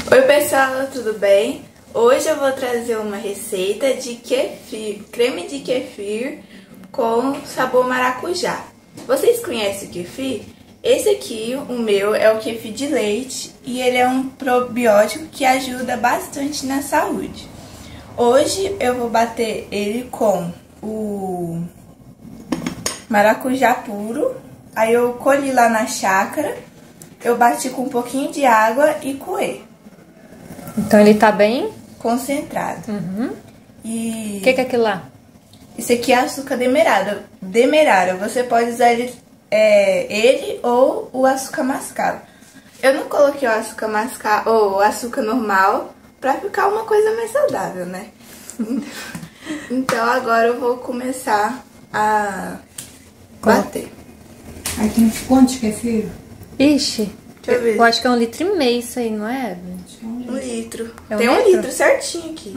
Oi pessoal, tudo bem? Hoje eu vou trazer uma receita de kefir, creme de kefir com sabor maracujá. Vocês conhecem o kefir? Esse aqui, o meu, é o kefir de leite e ele é um probiótico que ajuda bastante na saúde. Hoje eu vou bater ele com o maracujá puro, aí eu colhi lá na chácara, eu bati com um pouquinho de água e coei. Então ele tá bem concentrado. E o que é aquilo lá? Isso aqui é açúcar demerara. Você pode usar ele ou o açúcar mascavo. Eu não coloquei o açúcar mascavo ou o açúcar normal pra ficar uma coisa mais saudável, né? Então agora eu vou começar a bater. Aí tem quantos kefir? Ixi, Deixa eu ver. eu acho que é 1,5 litro isso aí, não é? 1 litro. É um Tem 1 litro? litro certinho aqui.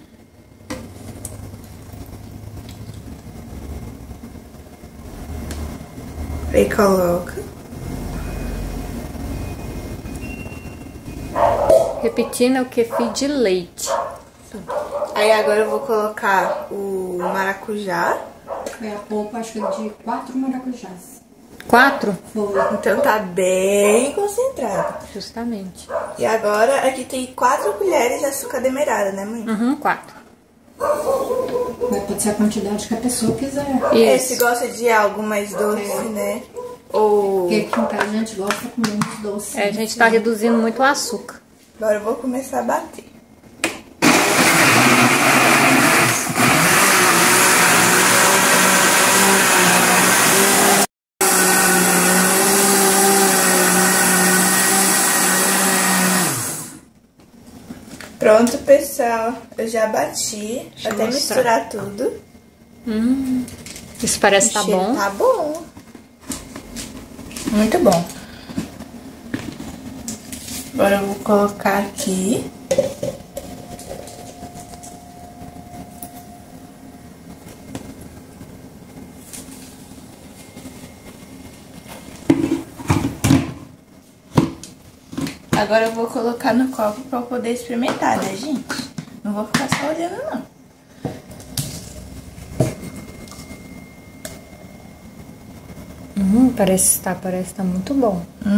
Aí coloca. Repetindo, é o kefir de leite. Aí agora eu vou colocar o maracujá. Foi a polpa, acho que de 4 maracujás. 4? Foi. Então tá bem concentrado. Justamente. E agora aqui tem 4 colheres de açúcar demerara, né, mãe? 4. Pode ser a quantidade que a pessoa quiser. Se gosta de algo mais doce, né? Ou... Porque aqui em casa a gente gosta com menos doce. A gente tá reduzindo muito o açúcar. Agora eu vou começar a bater. Pronto, pessoal. Eu já bati. Até misturar tudo. Isso parece que tá bom. Tá bom. Muito bom. Agora eu vou colocar aqui. Agora eu vou colocar no copo pra eu poder experimentar, né, gente? Não vou ficar só olhando, não. Parece que tá muito bom.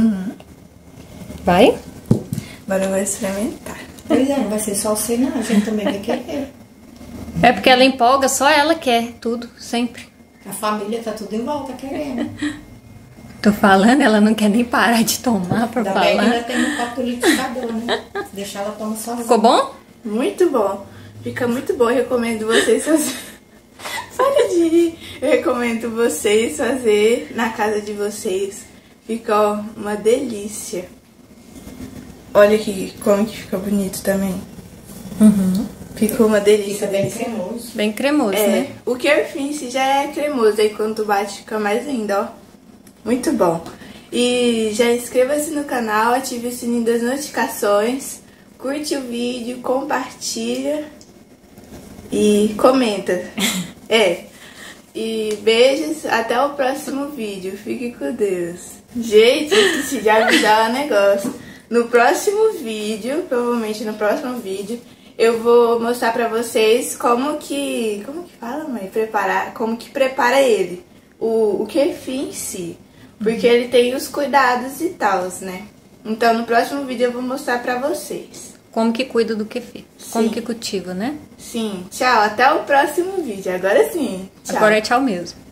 Vai? Agora eu vou experimentar. Pois é, não vai ser só você não, a gente também vai querer. É porque ela empolga, só ela quer tudo, sempre. A família tá tudo em volta querendo. Tô falando, ela não quer nem parar de tomar pra Ainda bem que falar. ainda tem um copo liquidificador, né? Se deixar ela toma sozinha. Ficou bom? Muito bom. Fica muito bom. Eu recomendo vocês fazerem. Para de rir. Eu recomendo vocês fazer na casa de vocês. Fica, ó, uma delícia. Olha aqui como que fica bonito também. Fica uma delícia. Fica bem cremoso. Bem cremoso, né? O kefir em si já é cremoso. Aí quando tu bate fica mais lindo, ó. Muito bom. E já inscreva-se no canal, ative o sininho das notificações, curte o vídeo, compartilha e comenta. E beijos, até o próximo vídeo. Fique com Deus. Gente, esqueci de avisar o negócio. No próximo vídeo, provavelmente no próximo vídeo, eu vou mostrar pra vocês como que fala, mãe? Como que prepara ele. O kefir em si. Porque ele tem os cuidados e tal, né? Então no próximo vídeo eu vou mostrar pra vocês. Como que cuida do kefir. Como que cultiva, né? Sim. Tchau, até o próximo vídeo. Agora sim. Tchau. Agora é tchau mesmo.